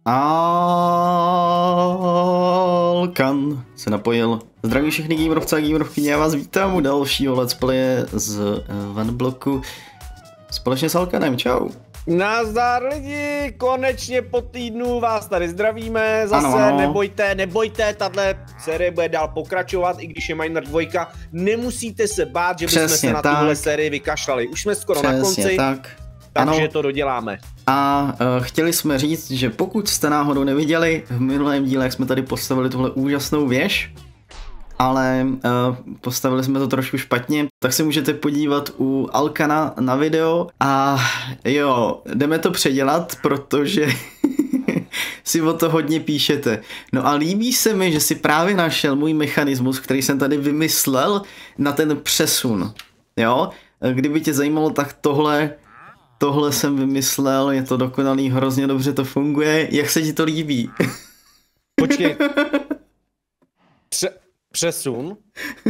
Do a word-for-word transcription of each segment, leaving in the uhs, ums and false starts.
Alkan se napojil. Zdravím všechny gamerovce a gamerovkyně, já vás vítám u dalšího let's playe z Vanblocku společně s Alkanem, čau. Nazdar lidi, konečně po týdnu vás tady zdravíme, zase ano, ano. nebojte, nebojte, tahle série bude dál pokračovat, i když je Miner dva, nemusíte se bát, že bychom Přesně se na tak. tuhle sérii vykašlali, už jsme skoro Přesně na konci, tak. takže Ano. to doděláme. A uh, chtěli jsme říct, že pokud jste náhodou neviděli, v minulém díle, jak jsme tady postavili tuhle úžasnou věž, ale uh, postavili jsme to trošku špatně, tak se můžete podívat u Alkana na video a jo, jdeme to předělat, protože si o to hodně píšete. No a líbí se mi, že si právě našel můj mechanismus, který jsem tady vymyslel na ten přesun. Jo, kdyby tě zajímalo, tak tohle Tohle jsem vymyslel, je to dokonalý, hrozně dobře to funguje. Jak se ti to líbí? Počkej. Pře- přesun?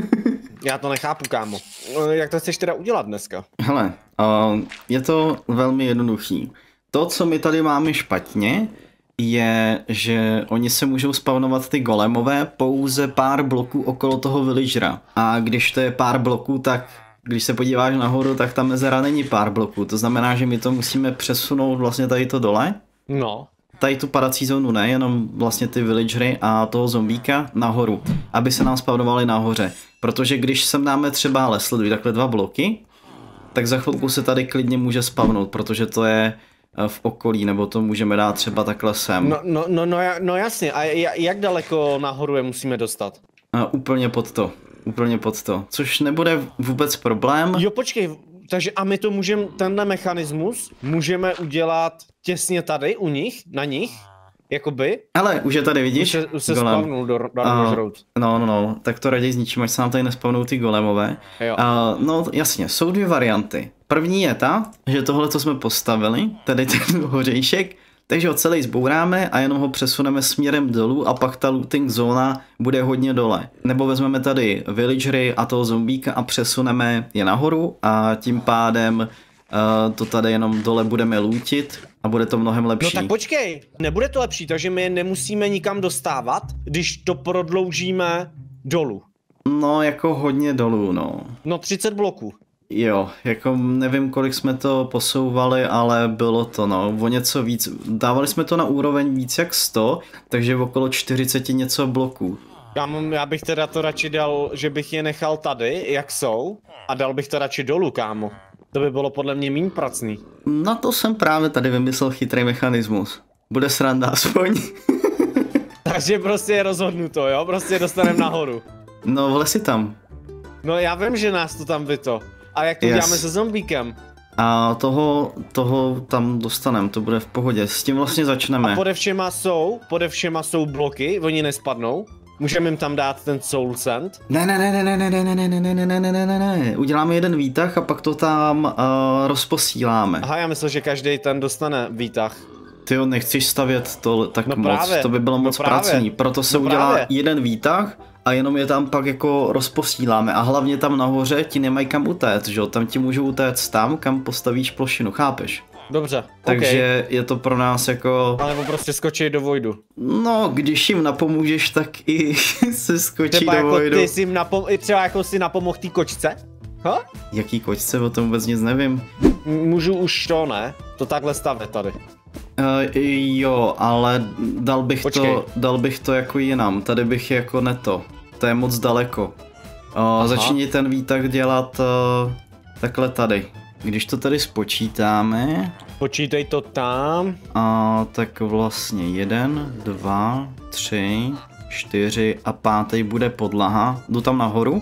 Já to nechápu, kámo. Jak to chceš teda udělat dneska? Hele, uh, je to velmi jednoduchý. To, co my tady máme špatně, je, že oni se můžou spawnovat ty golemové pouze pár bloků okolo toho villagera. A když to je pár bloků, tak když se podíváš nahoru, tak ta mezera není pár bloků. To znamená, že my to musíme přesunout vlastně tady to dole. No. Tady tu padací zónu ne, jenom vlastně ty villagery a toho zombíka nahoru, aby se nám spawnovali nahoře. Protože když sem dáme třeba lesledují takhle dva bloky, tak za chvilku se tady klidně může spawnout, protože to je v okolí, nebo to můžeme dát třeba takhle sem. No, no, no, no, no jasně, a jak daleko nahoru je musíme dostat? A úplně pod to. Úplně pod to, což nebude vůbec problém. Jo, počkej, takže a my to můžeme, tenhle mechanismus můžeme udělat těsně tady u nich, na nich, jakoby. Ale už je tady, vidíš? Už se, už se spavnul do Dark Road. No, no, no, tak to raději zničím, ať se nám tady nespavnou ty golemové. Jo. Uh, no jasně, jsou dvě varianty. První je ta, že tohle, co jsme postavili, tedy ten hořejšek, takže ho celý zbouráme a jenom ho přesuneme směrem dolů a pak ta looting zóna bude hodně dole. Nebo vezmeme tady villagery a toho zombíka a přesuneme je nahoru a tím pádem uh, to tady jenom dole budeme lootit a bude to mnohem lepší. No tak počkej, nebude to lepší, takže my je nemusíme nikam dostávat, když to prodloužíme dolů. No jako hodně dolů, no. No třicet bloků. Jo, jako nevím, kolik jsme to posouvali, ale bylo to no, o něco víc. Dávali jsme to na úroveň víc jak sto, takže okolo čtyřicet něco bloků. Já, mám, já bych teda to radši dal, že bych je nechal tady, jak jsou, a dal bych to radši dolů, kámo. To by bylo podle mě méně pracný. Na to jsem právě tady vymyslel chytrý mechanismus. Bude sranda aspoň. Takže prostě je rozhodnuto, jo? Prostě dostaneme nahoru. No, vle si tam. No já vím, že nás to tam vyto. A jak to Yes. děláme se zombíkem? A toho, toho tam dostaneme, to bude v pohodě. S tím vlastně začneme. A pode všema jsou, pode všema jsou bloky, oni nespadnou. Můžeme jim tam dát ten soul sand. Ne, ne, ne, ne, ne, ne, ne, ne, ne, ne, ne, ne, ne, ne, ne. Uděláme jeden výtah a pak to tam uh, rozposíláme. Aha, já myslel, že každý ten dostane výtah. Tyjo, nechceš stavět to tak No moc, právě, to by bylo no moc právě. pracný. Proto se No udělá právě. jeden výtah a jenom je tam pak jako rozposíláme. A hlavně tam nahoře ti nemají kam utéct, že jo? Tam ti můžou utéct tam, kam postavíš plošinu, chápeš? Dobře, Takže okay. je to pro nás jako... Ale nebo prostě skočí do vojdu. No, když jim napomůžeš, tak i se skočí Třeba do jako vojdu. ty jsi jim napom- třeba jako si napomohl té kočce? Ha? Jaký kočce, o tom vůbec nic nevím. M- Můžu už to, ne? To takhle stavět tady. Uh, jo, ale dal bych, to, dal bych to jako jinam. Tady bych jako neto. To je moc daleko. Uh, začni ten výtah dělat uh, takhle tady. Když to tady spočítáme... Počítej to tam. A tak vlastně jeden, dva, tři, čtyři a pátý bude podlaha. Jdu tam nahoru.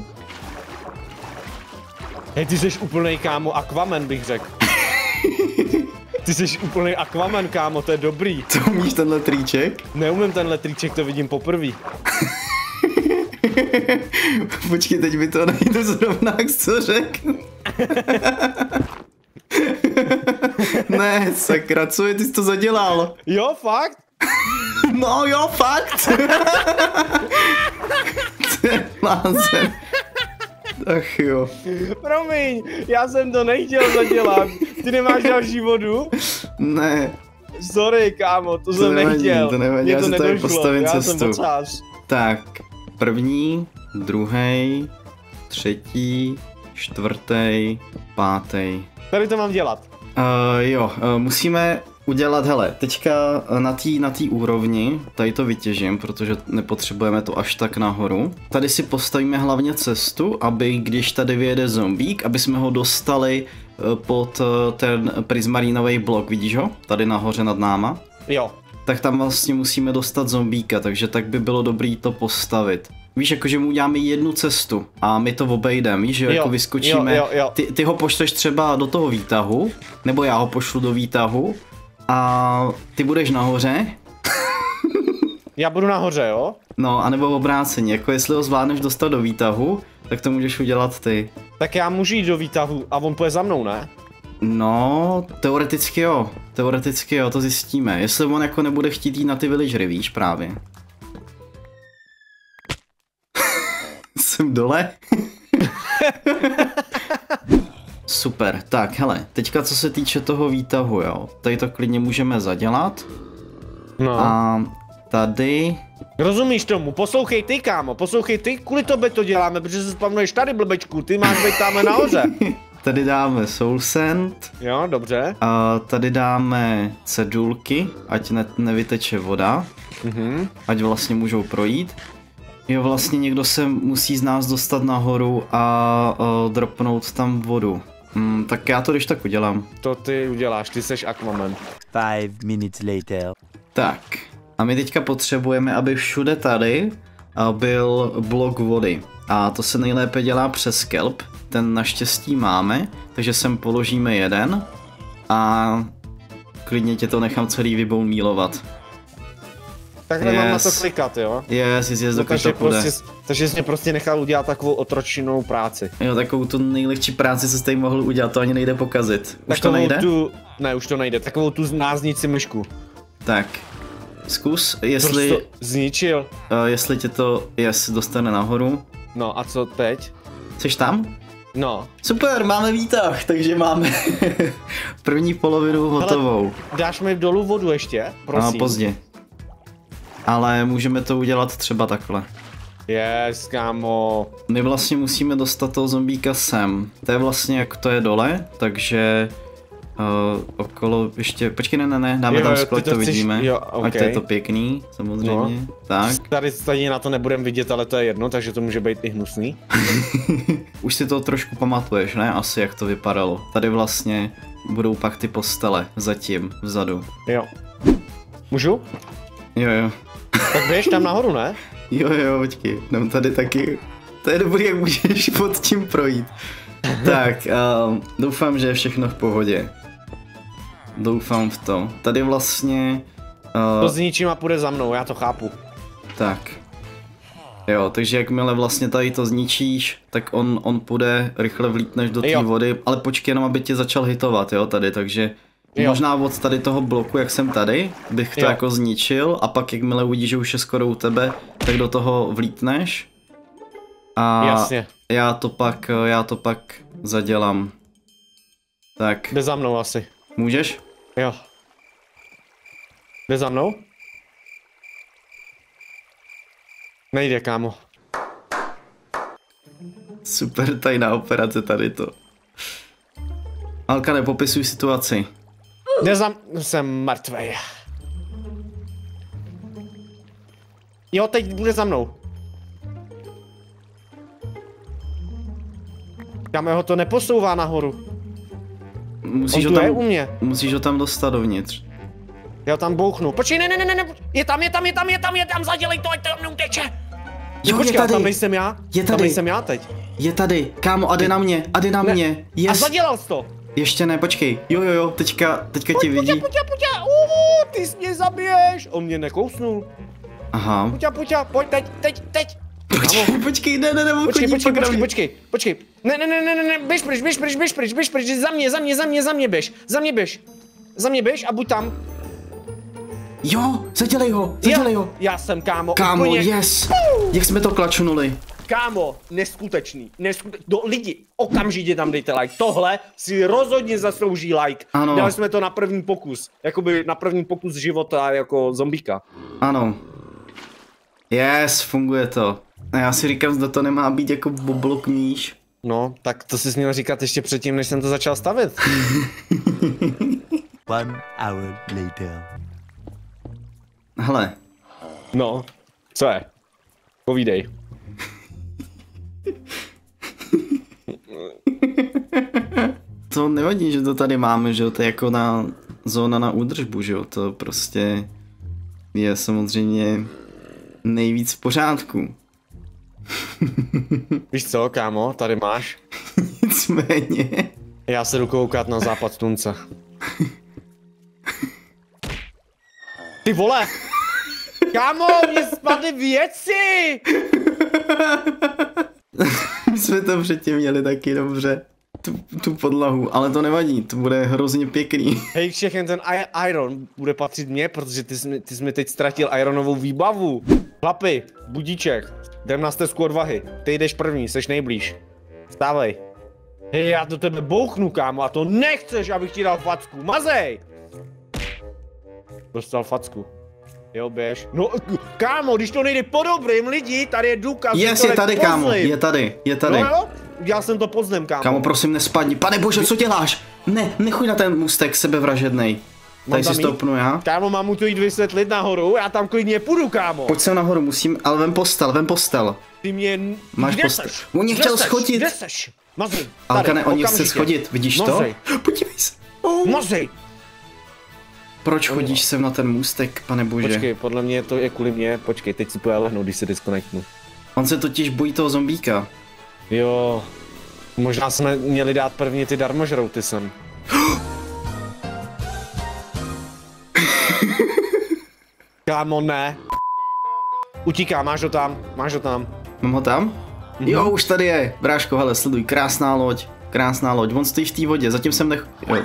Hej, ty jsi úplnej, kámo, Aquaman bych řekl. Ty jsi úplnej Aquaman, kámo, to je dobrý. To umíš tenhle triček? Neumím tenhle triček, to vidím poprvé. Počkej, teď mi to nejde zrovna, jak co řekl. Ne, sakra, co je, ty jsi to zadělal? Jo, fakt? No jo, fakt. To je blázen. Ach jo. Promiň, já jsem to nechtěl zadělat. Ty nemáš další vodu? Ne. Sorry, kámo, to, To jsem nevadí, nechtěl. to nevadí, Mně já to si tady nedošlo, postavím já cestu. jsem ocář. Tak, první, druhý, třetí, čtvrtý, pátý. Tady to mám dělat. Uh, jo, uh, musíme udělat, hele, teďka na té na té úrovni, tady to vytěžím, protože nepotřebujeme to až tak nahoru. Tady si postavíme hlavně cestu, aby když tady vyjede zombík, aby jsme ho dostali uh, pod uh, ten prismarinový blok, vidíš ho? Tady nahoře nad náma. Jo. Tak tam vlastně musíme dostat zombíka, takže tak by bylo dobrý to postavit. Víš, jakože mu uděláme jednu cestu a my to obejdeme, víš, že jo, jako vyskočíme, jo, jo, jo. Ty, ty ho pošleš třeba do toho výtahu, nebo já ho pošlu do výtahu a ty budeš nahoře. Já budu nahoře, jo? No, anebo obráceně, jako jestli ho zvládneš dostat do výtahu, tak to můžeš udělat ty. Tak já můžu jít do výtahu a on půjde za mnou, ne? No, teoreticky jo, teoreticky jo, to zjistíme, jestli on jako nebude chtít jít na ty villagery, víš, právě. Jsem dole. Super, tak hele, teďka co se týče toho výtahu, jo, tady to klidně můžeme zadělat. No. A tady... Rozumíš tomu? Poslouchej ty, kámo, poslouchej ty, kvůli tobě to děláme, protože se spavnuješ tady, blbečku, ty máš být tamhle nahoře. Tady dáme soul sand. Jo, dobře. A tady dáme cedulky, ať ne, nevyteče voda. Mhm. Ať vlastně můžou projít. Jo, vlastně někdo se musí z nás dostat nahoru a uh, dropnout tam vodu. Mm, tak já to když tak udělám. To ty uděláš, ty seš Aquaman. Five minutes later. Tak. A my teďka potřebujeme, aby všude tady uh, byl blok vody. A to se nejlépe dělá přes kelp. Ten naštěstí máme, takže sem položíme jeden. A klidně tě to nechám celý vyboumílovat. Takhle yes. Mám na to klikat, jo? Yes, yes, yes, no, dokud to půjde. Prostě, takže jsi mě prostě nechal udělat takovou otročinnou práci. Jo, takovou tu nejlehčí práci se jsi mohl udělat, to ani nejde pokazit. Už takovou to nejde? Tu, ne, už to nejde, takovou tu náznici myšku. Tak, zkus, jestli... Prostě zničil. Uh, jestli tě to, yes, dostane nahoru. No a co teď? Jsi tam? No. Super, máme výtah, takže máme první polovinu hotovou. Hele, dáš mi dolů vodu ještě, prosím? No, pozdě. Ale můžeme to udělat třeba takhle. Yes, kámo. My vlastně musíme dostat toho zombíka sem. To je vlastně jak to je dole, takže uh, okolo ještě, počkej, ne, ne, ne, dáme jo, tam sklo, to, to chceš... vidíme. Jo, okay. Ať to je to pěkný, samozřejmě. No. Tak. Tady stejně na to nebudem vidět, ale to je jedno, takže to může být i hnusný. Už si to trošku pamatuješ, ne? Asi jak to vypadalo. Tady vlastně budou pak ty postele, zatím, vzadu. Jo. Můžu? Jo, jo. Tak běž tam nahoru, ne? Jo, jo, počkej, dám tady taky. To je dobrý, jak můžeš pod tím projít. Tak, uh, doufám, že je všechno v pohodě. Doufám v to. Tady vlastně... Uh, to zničím a půjde za mnou, já to chápu. Tak. Jo, takže jakmile vlastně tady to zničíš, tak on, on půjde, rychle vlítneš do té vody, ale počkej jenom, aby tě začal hitovat, jo, tady, takže... Jo. Možná od tady toho bloku, jak jsem tady, bych to jo. jako zničil a pak jakmile uvidíš, že už je skoro u tebe, tak do toho vlítneš. A jasně. já to pak, já to pak zadělám. Tak. Jde za mnou asi. Můžeš? Jo. Jde za mnou? Nejde, kámo. Super tajná operace tady to. Alka, nepopisuj situaci. Nezam... Jsem mrtvej. Jo, teď bude za mnou. Kam ho to neposouvá nahoru. Musíš On ho tam, je u mě. Musíš ho tam dostat dovnitř. Já tam bouchnu. Počkej, ne, ne, ne, ne, je tam, je tam, je tam, je tam, je tam, zadělej to, ať to mnou teče. Jo, počkej, je tady. Tam nejsem já? Je tady. Tam nejsem já teď. Je tady, kámo, a jde na mě, a jde na ne. mě. Yes. A zadělal jsi to. Ještě ne, počkej. Jo, jo, jo, teďka, teďka pojď, tě vidí. Pojď, pojď, pojď, uh, ty jsi mě zabiješ. On mě nekousnul. Aha. Pojď, pojď, pojď, teď, teď, teď. Počkej, počkej, ne, ne, ne, počkej, počkej, počkej, počkej, počkej. Ne, ne, ne, ne, ne, běž pryč, běž pryč, běž pryč, běž pryč, za mě, za mě, za mě, za mě běž, za mě běž. Za mě běž a buď tam. Jo, zadělej ho, zadělej ho. Já jsem, kámo, Kámo, úplně... yes. Jak jsme to klačnuli. Kámo, neskutečný, neskutečný. Do, lidi, okamžitě tam dejte like. Tohle si rozhodně zaslouží like. Ano. Dali jsme to na první pokus. Jakoby na první pokus života jako zombíka. Ano. Yes, funguje to. A já si říkám, zda to nemá být jako boblok níž. No, tak to jsi měl říkat ještě předtím, než jsem to začal stavit. One hour later. Hele. No, co je? Povídej. To nevadí, že to tady máme, že jo, to je jako na zóna na údržbu, že jo, to prostě je samozřejmě nejvíc v pořádku. Víš co, kámo, tady máš. Nicméně. Já se jdu koukat na západ slunce. Ty vole! Kámo, mě spadly věci! My jsme to předtím měli taky dobře. Tu, tu podlahu, ale to nevadí, to bude hrozně pěkný. Hej, všechny ten iron bude patřit mně, protože ty jsi, ty jsi mi teď ztratil ironovou výbavu. Chlapi, budíček, jdem na stezku odvahy. Ty jdeš první, seš nejblíž. Vstávej. Hej, já do tebe bouchnu, kámo, a to nechceš, abych ti dal facku. Mazej! Dostal facku. Jo, běž. No, kámo, když to nejde po dobrým lidi, tady je důkaz, Yes, je tady, kámo, je tady, je tady. No jo, udělal jsem to pozdem, kámo. Kámo, prosím, nespadni. Pane bože, co děláš? Ne, nechuj na ten můstek sebevražednej. Tady si stoupnu já. Kámo, mám mu to jít vysvětlit nahoru, já tam klidně půjdu, kámo. Pojď sem nahoru, musím, ale vem postel, vem postel. Ty mě... Máš postel. On mě chtěl schodit. Kde seš? Mazej. Alkane, on chce schodit, vidíš to? Podívej se. Oh. Mazej. Proč chodíš sem na ten můstek, pane bože? Počkej, podle mě to je kvůli mě. Počkej, teď si pojď lehnout, když se disconnectnu. On se totiž bojí toho zombíka. Jo. Možná jsme měli dát prvně ty darmožrouty sem. Kámo, ne. Utíká, máš ho tam, máš ho tam. Mám ho tam? Mm-hmm. Jo, už tady je. Bráško, hele, sleduj, krásná loď. Krásná loď, on stojí v té vodě, zatím jsem nech... Jo.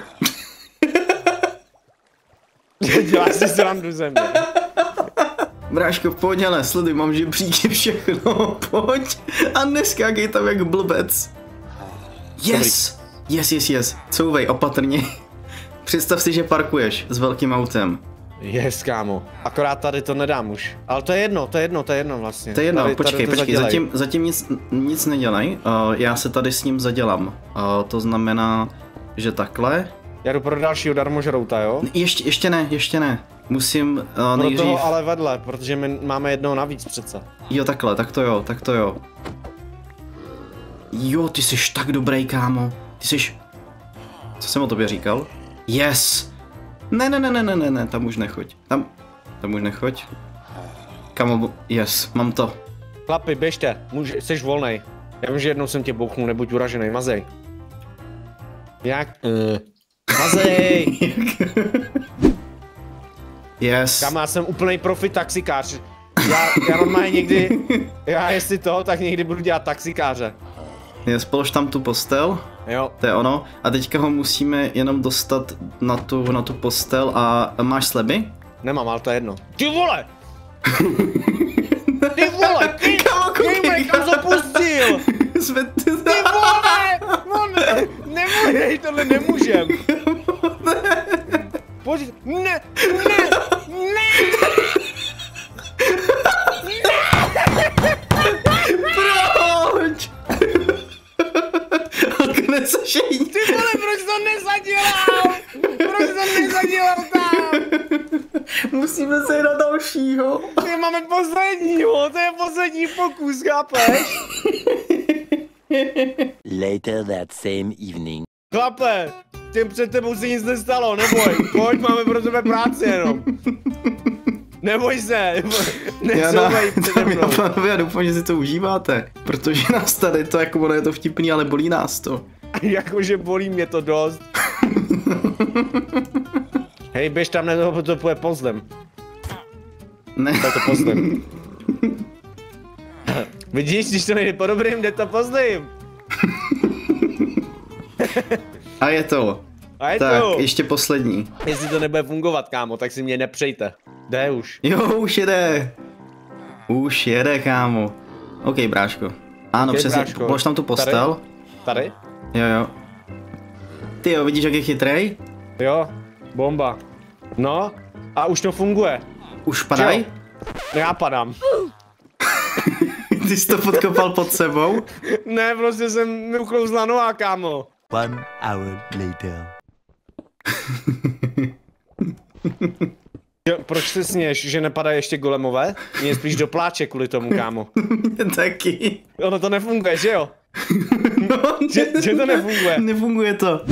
Děláš si srandu ze mě. Bráško, pojď, hele, sleduj, mám žebříky, všechno, pojď. A neskákej tam jak blbec. Yes, yes, yes, yes, couvej, opatrně. Představ si, že parkuješ s velkým autem. Yes, kámo. Akorát tady to nedám už. Ale to je jedno, to je jedno, to je jedno vlastně. To je jedno, tady, počkej, tady počkej, zatím, zatím nic, nic nedělej. Uh, já se tady s ním zadělám. Uh, to znamená, že takhle. Já jdu pro dalšího darmožrouta, jo? Ještě, ještě ne, ještě ne. Musím uh, nejdřív... Pro toho ale vedle, protože my máme jednoho navíc přece. Jo, takhle, tak to jo, tak to jo. Jo, ty jsi tak dobrý, kámo. Ty jsi... Co jsem o tobě říkal? Yes! Ne, ne, ne, ne, ne, ne, ne, tam už nechoď. Tam, tam už nechoď. Kámo, yes, mám to. Chlapi, běžte, může, jsi volnej. Já vím, že jednou jsem tě bouchnul, nebuď uražený, mazej. Jak? Uh. Mazej! Yes. Kámo, já jsem úplnej profi taxikář. Já, já normálně někdy, já jestli to, tak někdy budu dělat taxikáře. Yes, polož tam tu postel. Jo. To je ono. A teďka ho musíme jenom dostat na tu, na tu postel a máš sleby? Nemám, ale to je jedno. Ty vole! Ty vole! Ty, ty kam to pustil! Ty vole! On, nemůže, tohle nemůžem. Pojď, ne, ne, ne! Proč? Ty vole, proč to nezadělal? Proč to nezadělal tam? Musíme se jít na dalšího. My máme posledního, to je poslední pokus, chápeš? Later that same evening. Chlape, těm před tebou se nic nestalo, neboj, pojď, máme pro tebe práci jenom. Neboj se, necouvej přede mnou. Já doufám, že si to užíváte, protože nás tady to, jako ono je to vtipný, ale bolí nás to. Jakože bolí mě to dost. Hej, běž tam, ne, to, to půjde pozdem. Ne. To je to pozdem. Vidíš, když to nejde po dobrým, jde to pozdem. A je to. A je tak, to. ještě poslední. Jestli to nebude fungovat, kámo, tak si mě nepřejte. Jde už. Jo, už jede. Už jede, kámo. OK, bráško. Ano, Ok, přesně, bráško. polož tam tu postel. Tady? Jo, jo. Ty jo, vidíš, jak je chytrej? Jo, bomba. No, a už to funguje. Už padaj? No já padám. Ty jsi to podkopal pod sebou? Ne, prostě jsem mi uklouzla noha, kámo. One hour later. Jo, proč se směš, že nepadají ještě golemové? Mě spíš do pláče kvůli tomu, kámo. Taky. Ono to nefunguje, že jo? No, Že, že to nefunguje. Nefunguje to.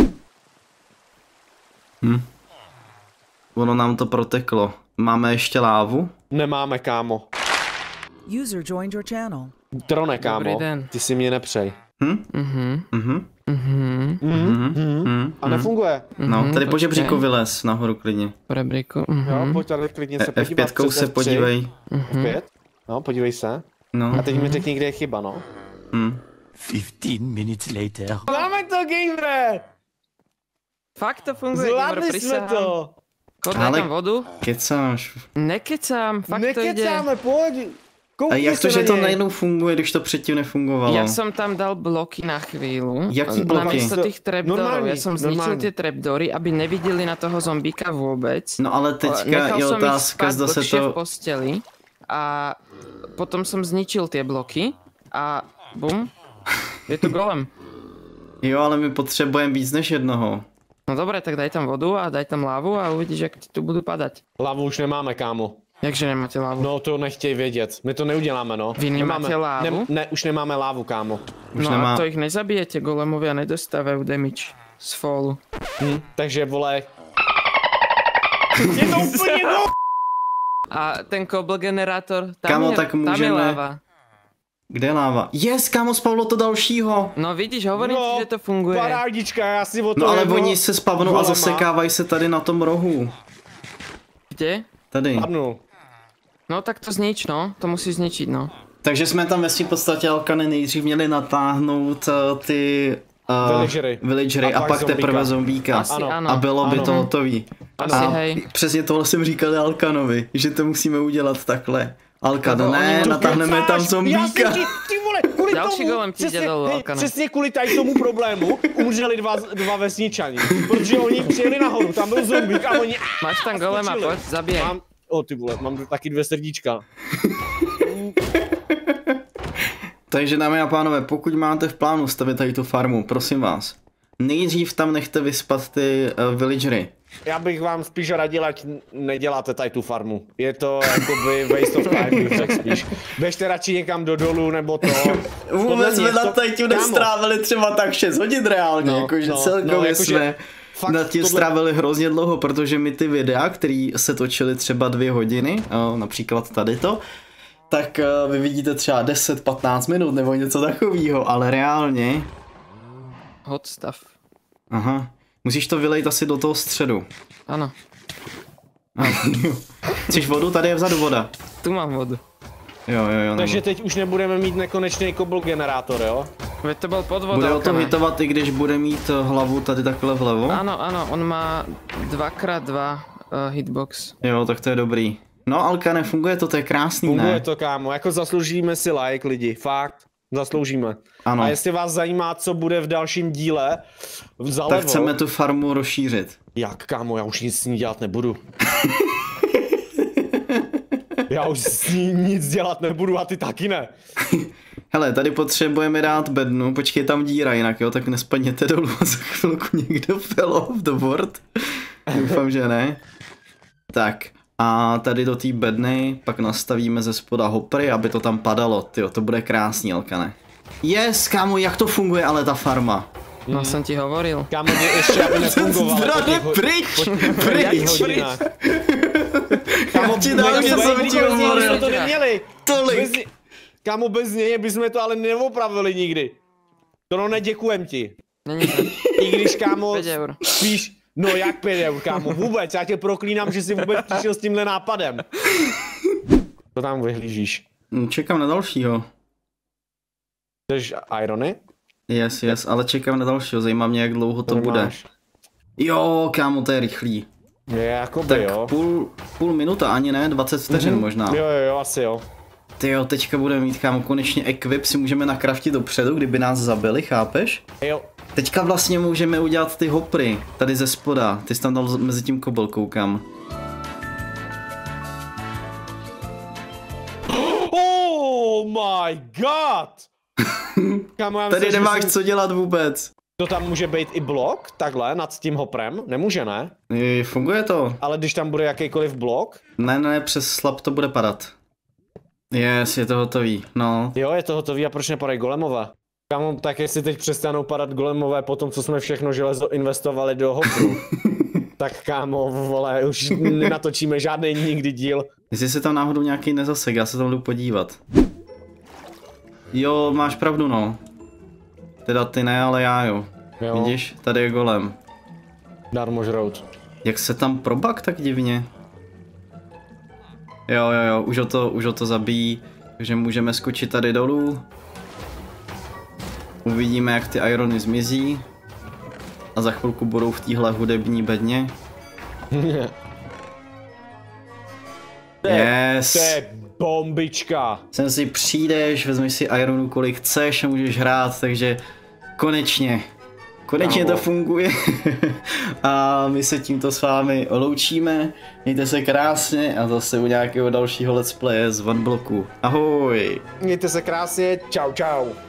Hm. Ono nám to proteklo. Máme ještě lávu? Nemáme, kámo. User joined your channel. Trone, kámo. Dobrý den. Ty si mě nepřej. Hm? Mhm. Mhm. Mhm. Mhm. Mhm. A nefunguje. No, tady po počkej. žebříku vylez nahoru klidně. Po rebríku. Jo, Mhm. pojď tady klidně se F podívat. pět přes se F tři. podívej. Mhm. F pět? No, podívej se. No. A teď mi řekni, kde je chyba, no. Hm. Fifteen minutes later. Máme to, gamer! Fakt to funguje, Gabor, Zvládli jsme prisahám. to! Kod, daj Ale- tam vodu. Kecáš. Nekecám, fakt to jde. Nekecáme, pojď! A Koukni jak to, se že na to něj. najednou funguje, když to předtím nefungovalo? Ja som tam dal bloky na chvíľu. Jaký bloky? Namiesto tých trapdoorov. Normálne, Ja som zničil normálne. tie trapdoory, aby nevideli na toho zombíka vôbec. No ale teďka Nechal je som ich otázka, spať zda se dlhšie v to... posteli a potom som zničil tie bloky a bum, je tu golem. Jo, ale my potřebujeme víc než jednoho. No dobre, tak daj tam vodu a daj tam lávu a uvidíš, jak ti tu budú padať. Hlavu už nemáme, kámo. Jakže nemáte lávu? No to nechtěj vědět, my to neuděláme, no. Vy nemáte lávu? Ne, ne, už nemáme lávu, kámo. Už no nemá... a to ich nezabijete, golemovia nedostávajú damage z fallu. Hm, takže vole... Je to úplně no! A ten kobl generátor, tam, Kámo, je, tak tam je můžeme- láva. Kde je láva? Yes, kámo, spavlo to dalšího. No vidíš, hovorím No, ti, že to funguje. parádička, já si o to No ale jedno oni se spavnou a golema zasekávají se tady na tom rohu. Kde? Tady. padnu. No tak to znič, no. To musíš zničiť, no. Takže jsme tam ve svým podstatě Alkany nejdřív měli natáhnout uh, ty uh, Villagery. villagery a, A pak pak zombíka. teprve zombíka. Asi ano, ano. A bylo by ano. to hotový. Asi A hej. přesně tohle jsem říkal Alkanovi, že to musíme udělat takhle. Alkan, No, ne, oni- natáhneme tam Já zombíka. jsem ti, ty vole, kvůli Další tomu, golem ti jde dolů, hej, Alkane. přesně kvůli tady tomu problému umřeli dva, dva vesničani. Protože oni přijeli nahoru, tam byl zombík a oni... Máš tam golema, skočili. poď, zabijaj. Mám, o ty vole, mám taky dvě srdíčka. Takže dámy a pánové, pokud máte v plánu stavět tady tu farmu, prosím vás, nejdřív tam nechte vyspat ty uh, villagery. Já bych vám spíš radil, ať neděláte tady tu farmu. Je to jakoby waste of time, bych řekl spíš. Běžte radši někam do dolů, nebo to. Podle Vůbec mě jsme to- nad tady tím Kámo, nestrávili třeba tak šest hodin reálně, No, jakože no, celkově no, jakože jsme fakt nad tím tohle- strávili hrozně dlouho, protože my ty videa, které se točily třeba dvě hodiny, o, například tady to, tak uh, vy vidíte třeba deset patnáct minut nebo něco takového, ale reálně, Hot stuff. aha, musíš to vylejt asi do toho středu. Áno, A, jo. Chceš vodu? Tady je vzadu voda. tu mám vodu. Jo, jo, jo. Takže nebo- teď už nebudeme mít nekonečný kobl generátor, jo? Veď to bol pod vodou, Bude o to Alkane. hitovat, i když bude mít eh, hlavu tady takhle vlevo. Áno, áno, on má dva krát dva uh, hitbox. Jo, tak to je dobrý. No, Alkane, funguje to, to je krásný, Funguje ne? to, kámo, jako zasloužíme si like, lidi, fakt. Zasloužíme. Ano. A jestli vás zajímá, co bude v dalším díle, zalevo, Tak chceme tu farmu rozšířit. Jak, kámo, já už nic s ní dělat nebudu. Já už s ní nic dělat nebudu a ty taky ne. Hele, tady potřebujeme dát bednu, počkej, tam díra jinak, jo, tak nespadněte dolů a za chvilku někdo fell off the board. Doufám, že ne. Tak, a tady do té bedny pak nastavíme ze spoda hopry, aby to tam padalo, tyjo, to bude krásný, Alkane. Yes, kámo, jak to funguje ale ta farma? No som ti hovoril. Kámo, mě ještě aby nefungovalo. Zdrade pryč, pryč. hodinách. Já ti dám, Kámo, že bez jsem něj ti bychom hovoril. to neměli. Tolik. Bez, ní- kámo, bez něj bychom to ale neopravili nikdy. To no neděkujem ti. Není to. I když, kámo, päť eur. spíš, no jak pět eur, kámo, vůbec, já tě proklínám, že jsi vůbec přišel s tímhle nápadem. To tam vyhlížíš. Hm, Čekám na dalšího. Chceš irony? Yes, yes, ale čekám na dalšího, zajímá mě, jak dlouho to bude. Máš. Jo, kámo, to je rychlý. Je, jakoby Tak jo. půl, půl minuta, ani ne, dvacet vteřin Mhm. možná. Jo, jo, jo, asi jo. Ty jo, teďka budeme mít, kámo, konečně equip, si můžeme nakraftit dopředu, kdyby nás zabili, chápeš? Jo. Teďka vlastně můžeme udělat ty hopry, tady ze spoda, ty jsi tam dal mezi tím kobol, koukám. Oh my god! Kámo, já Tady myslím, nemáš jsem... co dělat vůbec. To tam může být i blok, takhle, nad tím hoprem? Nemůže, ne? I, funguje to. Ale když tam bude jakýkoliv blok? Ne, ne, přes slab to bude padat. Yes, je to hotový, no. Jo, je to hotový a proč nepadají golemové? Kámo, tak jestli teď přestanou padat golemové po tom, co jsme všechno železo investovali do hopru, tak kámo, vole, už nenatočíme žádný nikdy díl. Jestli se tam náhodou nějaký nezasek, já se tam jdu podívat. Jo, máš pravdu, no. Teda ty ne, ale já jo. Jo. Vidíš, tady je golem. Darmo žrout. Jak se tam probak tak divně? Jo, jo, jo, už ho to, už ho to zabíjí, takže můžeme skočit tady dolů. Uvidíme, jak ty irony zmizí. A za chvilku budou v téhle hudební bedně. Yes. To je bombička. Sem si přijdeš, vezmeš si ironu kolik chceš a můžeš hrát, takže konečně. Konečně to funguje. A my se tímto s vámi loučíme. Mějte se krásně a zase u nějakého dalšího let's playe z OneBlocku. Ahoj. Mějte se krásně, čau čau.